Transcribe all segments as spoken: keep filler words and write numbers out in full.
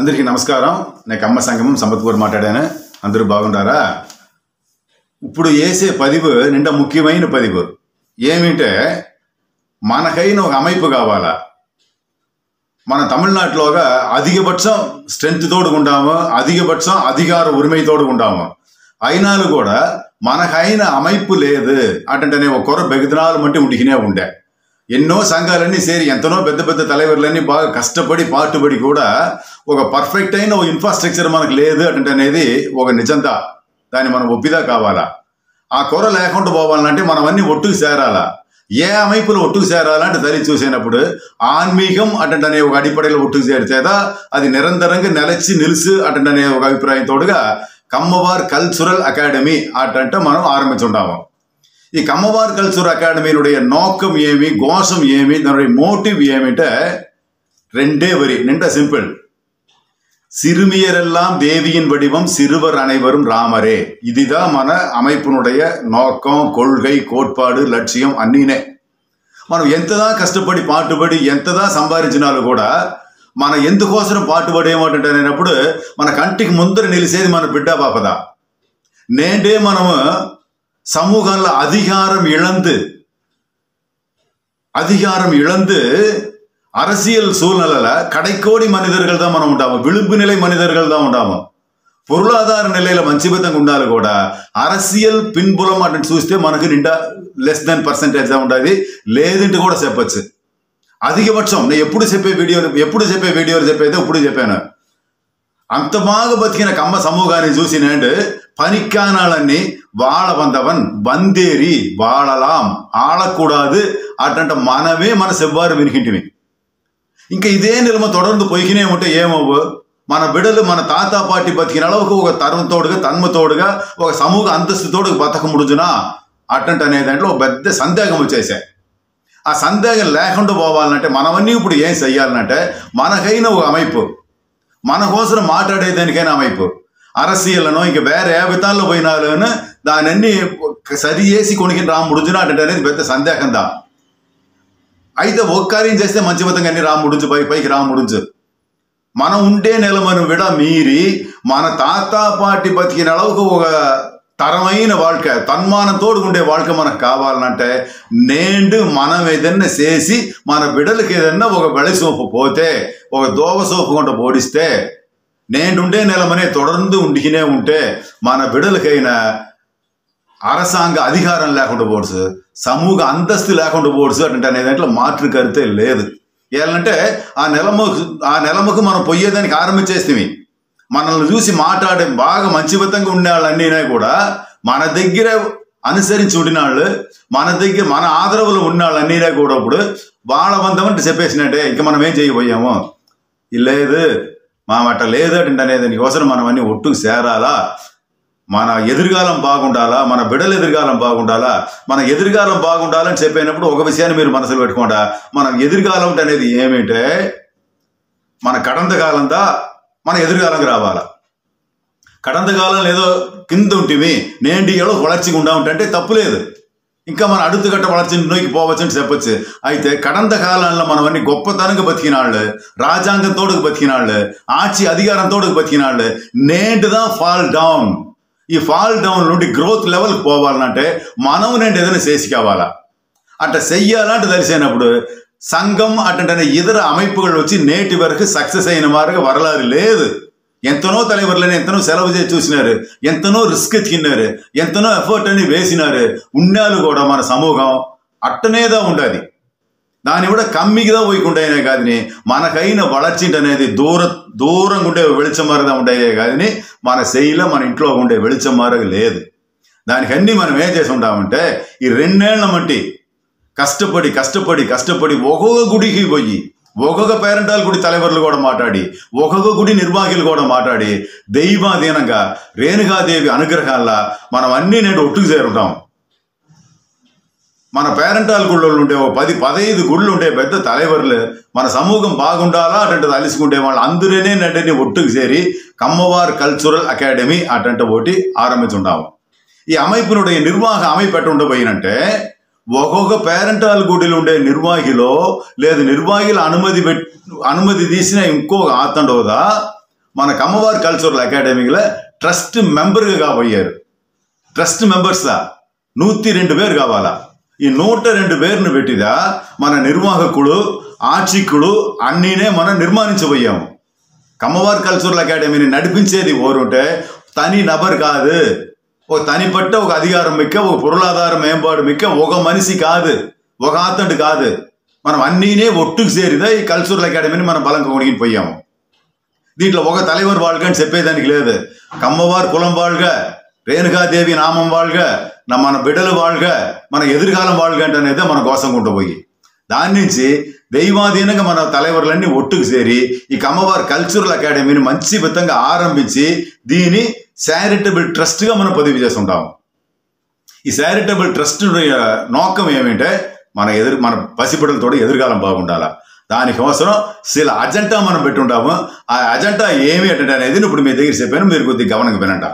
అందరికీ నమస్కారం. నేను కమ్మ సంగమం సంపత్పూర్ మాట్లాడాను. అందరూ బాగుంటారా? ఇప్పుడు వేసే పదివు నిండా ముఖ్యమైన పదివు ఏమింటే, మనకైన ఒక అమైపు కావాలా. మన తమిళనాడులోగా అధికపక్షం స్ట్రెంత్ తోడుకుంటాము, అధికపక్షం అధికార ఉరిమై తోడుకుంటాము. అయినాలు కూడా మనకైన అమైపు లేదు అంటే ఒక కొర బెగదినాలు మట్టి ఉడికినే ఉండే. ఎన్నో సంఘాలన్నీ సేరి ఎంతనో పెద్ద పెద్ద తలవర్లన్నీ బాగా కష్టపడి పాటుపడి కూడా ఒక పర్ఫెక్ట్ అయిన ఒక ఇన్ఫ్రాస్ట్రక్చర్ మనకు లేదు అంటే అనేది ఒక నిజంతా. దాన్ని మనం ఒప్పిదా కావాలా. ఆ కొర లేకుండా పోవాలంటే మనం అన్ని ఒట్టుకు చేరాలా. ఏ అమైపులు ఒట్టుకు చేరాలంటే తల్లి చూసినప్పుడు ఆన్మీకం అటంటనే ఒక అడిపడలో ఒట్టుకు చేరితేదా అది నిరంతరంగా నిలచి నిలుసు అటంటనే ఒక అభిప్రాయంతోడుగా కమ్మవార్ కల్చరల్ అకాడమీ అటంటే మనం ఆరంభించుంటాము. ఈ కమ్మవార్ కల్చరల్ అకాడమీనుடைய நோக்கம் ఏమి, கோஷம் ఏమి, దాని మోటివ్ ఏమిటే రెండే వరి నిండా సింపుల్. சிறுமியரெல்லாம் தேவியின் வடிவம், சிறுவர் அனைவரும் ராமரே. இதுதான் మన அமைப்பினுடைய நோக்கம், கொள்கை, కోட்பாடு, లక్ష్యం అన్నీనే. మనం ఎంతదా కష్టపడి పాటుపడి ఎంతదా సంపాదించినాలు కూడా మన ఎందుకోసం పాటుపడేమంటే అనేటప్పుడు మన కంటికి ముందర నిలిసేది మన బిడ్డ పాపదా. నేడే మనము சமூகம்ல அதிகாரம் இழந்து அதிகாரம் இழந்து அரசியல் சூழ்நிலையில கடைக்கோடி மனிதர்கள் தான் మనం ఉంటాము, விளிம்பு நிலை மனிதர்கள் தான் ఉంటాము. பொருளாதார நிலையில మంచిబతంగా ఉండాలి కూడా அரசியல் పిన్బులం అంటే చూస్తే మనకు నిండా లెస్ దెన్ పర్సెంటేజ్ దా ఉండాలి, లేదంటే కూడా చెప్పచ్చు. అధికపక్షం నేను ఎప్పుడు చెప్పే వీడియోలు ఎప్పుడు చెప్పే వీడియోలు చెప్పేది ఇప్పుడు చెప్పాను. అంత బాగా బతికిన కమ్మ సమూహాన్ని చూసి నేను పనిక్కానాలన్నీ வாழ வந்தவன் வந்தேரி வாழலாம் ஆளக்கூடாது అటంట మనమే మన సెవ్వారు వినికింటివి. ఇంకా ఇదే నిలమ తొడర్ந்து పొయ్యినే ఉంటే ఏమవు, మన బిడలు మన తాత పాటి బతికిన அளவுக்கு ఒక తరంతోడుగా తన్మతోడుగా ఒక సమూహ అంతస్తుతోడుగా బతక ముడుజునా అటంట అనే దాంట్లో ఒక పెద్ద సందేహం వచ్చేసాయి. ఆ సందేహం లేకుండా పోవాలంటే మనమన్నీ ఇప్పుడు ఏం చెయ్యాలంటే మనకైన ఒక అమైపు, మన కోసం మాట్లాడేదానికైనా అమైపు. அரசியலனோ ఇంక వేరే ఏ విధాల్లో పోయినాలోనూ దానన్నీ సరి చేసి కొనికి రాము ముడుజునాడంటే అనేది పెద్ద సందేహం దా. అయితే ఒక కార్యం చేస్తే మంచి విధంగా అన్ని రాము ముడుచు పై పైకి రాము ముడుచు. మనం ఉండే నెలమను విడ మీరి మన తాత పాటి బతికిన அளவுக்கு ఒక తరమైన வாழ்க்கை, తన్మానంతోడు ఉండే வாழ்க்கை మనకు కావాలంటే నేండు మనం ఏదన్నా చేసి మన బిడ్డలకి ఏదన్నా ఒక బెళి సోపు పోతే ఒక దోవ సోపు కొంట పోడిస్తే నేండుండే నిలమనే తొడర్ந்து ఉండికినే ఉంటే మన బిడ్డలకైనా அரசாங்க అధికారం లేకుండా పోవచ్చు, సమూహ అంతస్తు లేకుండా పోవచ్చు అంటే అనే దాంట్లో మాటలు కరితే లేదు. ఏలంటే ఆ నెలముకు ఆ నెలముకు మనం పొయ్యేదానికి ఆరంభించేస్తే మనల్ని చూసి మాట్లాడే బాగా మంచి విధంగా ఉండే వాళ్ళన్నీ కూడా మన దగ్గర అనుసరించి ఉండినాళ్ళు, మన దగ్గర మన ఆదరవులు ఉన్నాళ్ళన్నీ కూడా ఇప్పుడు వాళ్ళ వందమంటే చెప్పేసినట్టే ఇంక మనం ఏం చేయబోయాము లేదు మా మాట లేదు అంటే అనేది దానికోసం మనం అన్ని ఒట్టుకు చేరాలా. మన ఎదురుగాలం బాగుండాలా, మన బిడ్డలు ఎదురుగాలం బాగుండాలా. మన ఎదురుగాలం బాగుండాలని చెప్పినప్పుడు ఒక విషయాన్ని మీరు మనసులో పెట్టుకోండి. మనం ఎదురుగాలం అనేది ఏమిటంటే మన కడంతకాలంతా మన ఎదురుగాలంకి రావాలా. కడంతకాలం ఏదో కింద ఉంటివి నేంటి ఏదో వளர்ச்சிగా ఉండా ఉంటే తప్పులేదు, ఇంకా మన అడుగు గట్ట వளர்ச்சி నోకి పోవచ్చు అని చెప్పచ్చు. అయితే కడంత కాలంలో మనం అన్ని గొప్పతనంగా బతికినాళ్ళు, రాజ్యాంగంతోడుకు బతికినాళ్ళు, ఆచి అధికారంతోడుకు బతికినాళ్ళు నేంటిదా ఫాల్ డౌన్. ఈ ఫాల్ డౌన్ నుండి గ్రోత్ లెవెల్కి పోవాలంటే మనం నేంటి ఏదైనా చేసి కావాలా. అట్లా చెయ్యాలంటే తెలిసినప్పుడు సంఘం అటంటే ఇతర அமைப்புகள் వచ్చి నేటి వరకు సక్సెస్ అయిన వారుగా వరలారు లేదు. ఎంతనో తలవర్లని ఎంతనో సెలవు చేసి చూసినారు, ఎంతనో రిస్క్ ఎత్తికిన్నారు, ఎంతనో ఎఫర్ట్ అని వేసినారు. ఉన్నాళ్ళు కూడా మన సమూహం అట్టనేదా ఉండాలి. దాన్ని కూడా కమ్మిగా పోయికుంటాయనే కాదని మనకైన వளர்ச்சி అనేది దూర దూరంగా ఉండే వెళిచమారగా ఉంటాయే కానీ మన శైలిలో మన ఇంట్లో ఉండే వెళిచమారగా లేదు. దానికి అన్ని మనం ఏం చేసి ఉంటామంటే ఈ రెండేళ్ల మట్టి కష్టపడి కష్టపడి కష్టపడి ఒక్కొక్క గుడికి పోయి ఒక్కొక్క పేరెంటాల గుడి తలవర్లు కూడా మాట్లాడి ఒక్కొక్క గుడి నిర్వాహకులు కూడా మాట్లాడి దైవాధీనంగా రేణుకాదేవి అనుగ్రహాల్లో మనం అన్నీ నేడు ఒట్టుకు చేరుంటాం. మన పేరెంటాల గుళ్ళు ఉండే ఓ పది పదహైదు గుళ్ళు ఉండే పెద్ద తలవర్లు మన సమూహం బాగుండాలా అటంటే తలుసుకుంటే వాళ్ళు అందరూనే నటిని ఒట్టుకు చేరి కమ్మవార్ కల్చరల్ అకాడమీ అటంటే ఒకటి ఆరంభించుంటాము. ఈ அமைப்பினுடைய నిర్వాహ அமைப்பு ఎట్ట ఉండబోయినంటే ఒక్కొక్క పేరెంటాల గుడిలో ఉండే నిర్వాహిలో లేదు నిర్వాహిల అనుమతి అనుమతి తీసిన ఇంకో ఆతండోదా మన కమ్మవారి కల్చరల్ అకాడమీలో ట్రస్ట్ మెంబర్గా కాబోయారు. ట్రస్ట్ మెంబర్స్లా నూத்தி రెండు పేరు కావాలా. ఈ నూట రెండు పేరును పెట్టిదా మన నిర్వాహకులు ఆర్చికులు అన్నీనే మనం నిర్మాణించబోయాము. కమ్మవారి కల్చరల్ అకాడమీని నడిపించేది ఓరుంటే తని నబర్ కాదు, ఒక తనిపట్ట ఒక అధికారం మిక్క, ఒక పొరులాధార మేంపాడు మిక్క ఒక మనిషి కాదు, ఒక ఆతడు కాదు. మనం అన్నీనే ఒట్టుకు చేరిదా ఈ కల్చరల్ అకాడమీని మనం బలంగా కొనిగిపోయాము. దీంట్లో ఒక தலைவர் வாழ்க అని చెప్పేదానికి లేదు. కమ్మవారి కులం வாழ்க, రేణుకాదేవి నామం வாழ்க, మన బిడ్డలు வாழ்க, మన ఎదురుకాలం வாழ்க అనేది మన కోసంకుంటూ పోయి దాని నుంచి దైవాధీనంగా మన தலைవర్లన్నీ ఒట్టుకు చేరి ఈ కమ్మవారి కల్చరల్ అకాడమీని మంచి విధంగా ఆరంభించి దీని చారిటబుల్ ట్రస్ట్గా మనం పదవి చేస్తుంటాము. ఈ చారిటబుల్ ట్రస్ట్ నోకం ఏమిటంటే మన ఎదురు మన పసిబిడ్డలతో ఎదురుకాలం బాగుండాలా. దానికోసం సిల అజెండా మనం పెట్టుంటాము. ఆ అజెండా ఏమి అంటే అనేది ఇప్పుడు మీ దగ్గర చెప్పాను, మీరు కొద్దిగా గమనంగా వినంట.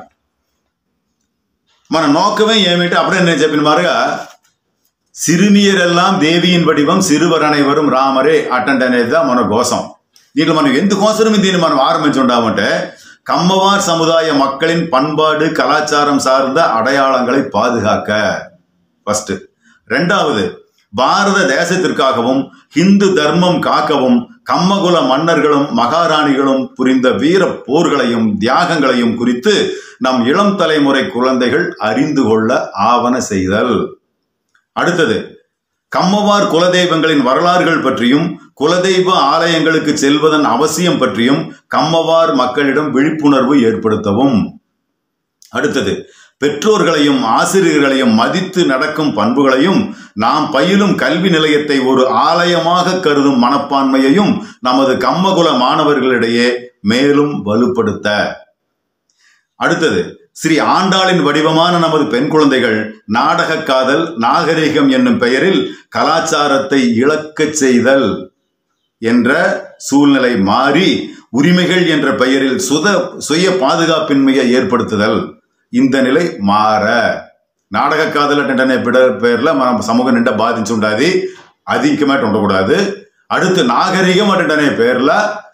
మన నోకమే ఏమిటి అప్పుడే నేను చెప్పిన మారుగా సిరిమియరెల్లాం దేవిயின் వடிவம் சிறுவர் அனைவரும் రామరే అటండి అనేది మన కోసం. దీంట్లో మనం ఎందుకోసం దీన్ని మనం ஆரம்பிச்சுண்டாమంటే கம்மவார் சமுதாய மக்களின் பண்பாடு கலாச்சாரம் சார்ந்த அடையாளங்களை பாதுகாக்க ஃபர்ஸ்ட். ரெண்டாவது, பாரத தேசத்திற்காகவும் ஹிந்து தர்மம் காக்கவும் கம்மகுல மன்னர்களும் மகாராணிகளும் புரிந்த வீர போர்களையும் தியாகங்களையும் குறித்து நம் இளம் தலைமுறை குழந்தைகள் அறிந்து கொள்ள ஆவண செய்தல். அடுத்தது, கம்மவார் குலதெய்வங்களின் வரலாறுகள் பற்றியும் குலதெய்வ ஆலயங்களுக்கு செல்வதன் அவசியம் பற்றியும் கம்மவார் மக்களிடம் விழிப்புணர்வு ஏற்படுத்தவும். அடுத்தது, பெற்றோர்களையும் ஆசிரியர்களையும் மதித்து நடக்கும் பண்புகளையும் நாம் பயிலும் கல்வி நிலையத்தை ஒரு ஆலயமாக கருதும் மனப்பான்மையையும் நமது கம்மகுல மாணவர்களிடையே மேலும் வலுப்படுத்த. அடுத்தது, ஸ்ரீ ஆண்டாளின் வடிவமான நமது பெண் குழந்தைகள் நாடக காதல் நாகரிகம் என்னும் பெயரில் கலாச்சாரத்தை இழக்கச் செய்தல் என்ற சூழ்நிலை மாறி உரிமைகள் என்ற பெயரில் சுத சுய பாதுகாப்பின்மையை ஏற்படுத்துதல். இந்த நிலை மாற நாடக காதல் అంటే పేర్ల మన సమూహం నిండా బాధించుండాది, అధికమేట ఉండకూడదు. அடுத்து నాగరికం అంటే పేర్ల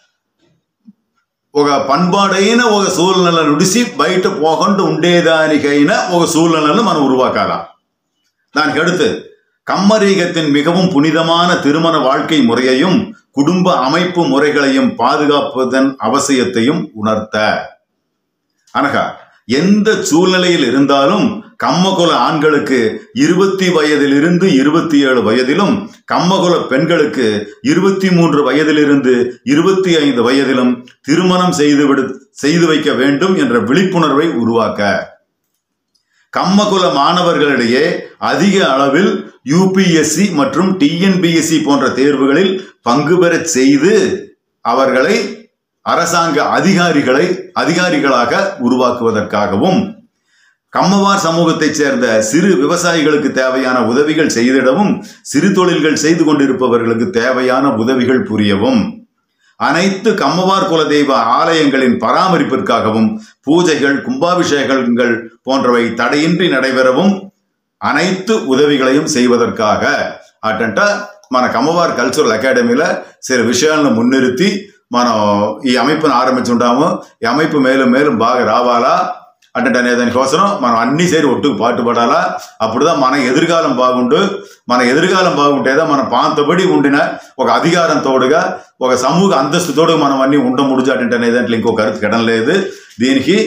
ఒక పண்பாడైన ఒక సూழ்நிலை నుడిసి బయట పోకుండా ఉండేదానికైన ఒక సూழ்நிலைను మనం ఉరువాకాల. దానికి அடுத்து கம்மரீகத்தின் மிகவும் புனிதமான திருமண வாழ்க்கை முறையையும் குடும்ப அமைப்பு முறைகளையும் பாதுகாப்பதன் அவசியத்தையும் உணர்த்த. అనగా எந்த சூழ்நிலையில் இருந்தாலும் கம்மகுல ஆண்களுக்கு இருபத்தி வயதிலிருந்து இருபத்தி ஏழு வயதிலும் கம்மகுல பெண்களுக்கு இருபத்தி மூன்று வயதிலிருந்து இருபத்தி ஐந்து வயதிலும் திருமணம் செய்து விடு செய்து வைக்க வேண்டும் என்ற விழிப்புணர்வை உருவாக்க. கம்மகுல மாணவர்களிடையே அதிக அளவில் யூபிஎஸ்சி மற்றும் டிஎன்பிஎஸ்சி போன்ற தேர்வுகளில் பங்கு பெற செய்து அவர்களை அரசாங்க அதிகாரிகளை அதிகாரிகளாக உருவாக்குவதற்காகவும் கம்மவார் சமூகத்தைச் சேர்ந்த சிறு விவசாயிகளுக்கு தேவையான உதவிகள் செய்திடவும் சிறு தொழில்கள் செய்து கொண்டிருப்பவர்களுக்கு தேவையான உதவிகள் புரியவும் அனைத்து கம்மவார் குலதெய்வ ஆலயங்களின் பராமரிப்பிற்காகவும் பூஜைகள் கும்பாபிஷேகங்கள் போன்றவை தடையின்றி நடைபெறவும் அனைத்து உதவிகளையும் செய்வதற்காக అటంట మన కమ్మవార్ కల్చరల్ అకాడమీలో சில விஷయాలను మున్నిறுத்தி మనం ఈ அமைப்புను ఆరంభించుంటాము. ఈ அமைப்பு మేலும் మేலும் బాగా రావాలా అంటే అనే దానికోసం మనం అన్ని సేరి ఒట్టుకు పాటుపడాలా. అప్పుడుதான் మన ఎదురుకాలం బాగుండు. మన ఎదురుకాలం బాగుంటేదా మన పాంతబడి ఉండిన ఒక అధికారంతోడుగా ఒక సమూహ అంతస్తుతోడు మనం అన్ని ఉండ ముడుజు అంటే అనే దాంట్లో ఇంకో కరుతు కెడం లేదు. దీనికి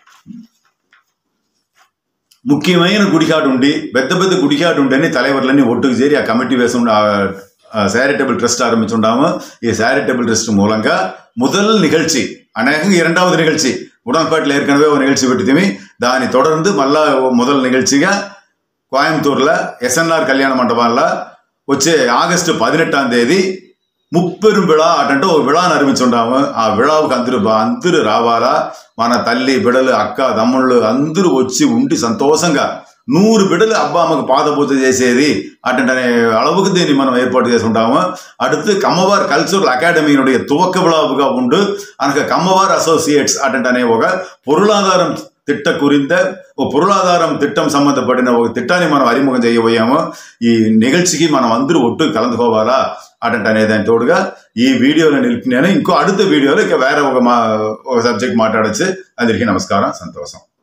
ముఖ్యమైన గుడికాడు ఉండి పెద్ద పెద్ద గుడికాడు ఉండని தலைவர்లన్నీ ఒట్టుకు చేరి ఆ కమిటీ వేసి చారిటబుల్ ట్రస్ట్ ஆரம்பிச்சுண்டாము. ఈ చారిటబుల్ ట్రస్ట్ மூலங்க முதல் நிகழ்ச்சி அநேகம் இரண்டாவது நிகழ்ச்சி உடன்பாட்டில் ஏற்கனவே ஒரு நிகழ்ச்சி விட்டுதுமி దాని தொடர்ந்து మళ్ళా முதல் நிகழ்ச்சிగా கோயம்புத்தூர்ல எஸ்என்ஆர் கல்யாண மண்டபம்ல వచ్చే ఆగస్టు పదిహెట్టాం తేదీ ముప్పెரும் విళా అంటే ఒక విళాను ఆరంభించుంటాము. ఆ విళావుకు అందరూ అందరూ రావాలా. మన తల్లి బిడలు అక్క తమ్ముళ్ళు అందరూ వచ్చి ఉండి సంతోషంగా నూరు బిడలు అబ్బా అమ్మకు పాద పూజ చేసేది అటంటే அளவுக்கு దీన్ని మనం ఏర్పాటు చేసుకుంటాము. அடுத்து కమ్మవార్ కల్చరల్ అకాడమీనుடைய துவக்க விழாவுగా ఉండు అనగా కమ్మవార్ అసోసియేట్స్ అటంటే ఒక పొరులాధారం తిట్ట కురింత ఓ పొరులాధారం తిట్టం సంబంధపడిన ఒక తిట్టాన్ని మనం అరిముఖం చేయబోయాము. ఈ నిగழ்ச்சிకి మనం అందరూ ఒట్టు కలందుకోవాలా అటంట అనేదాని తోడుగా ఈ వీడియోలో నిలిపి నేను ఇంకో అడుత వీడియోలో ఇక వేరే ఒక మా ఒక సబ్జెక్ట్ మాట్లాడచ్చు. అందరికీ నమస్కారం, సంతోషం.